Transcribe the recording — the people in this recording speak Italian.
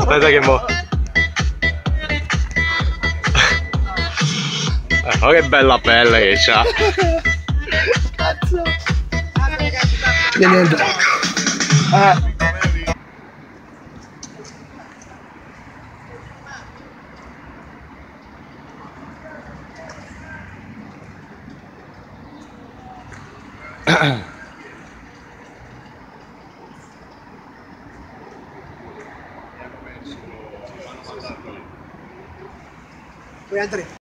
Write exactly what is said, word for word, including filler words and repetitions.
Aspetta che mo... Eh, ma che bella pelle che c'ha. Cazzo. E niente. Eh. Puoi entrare.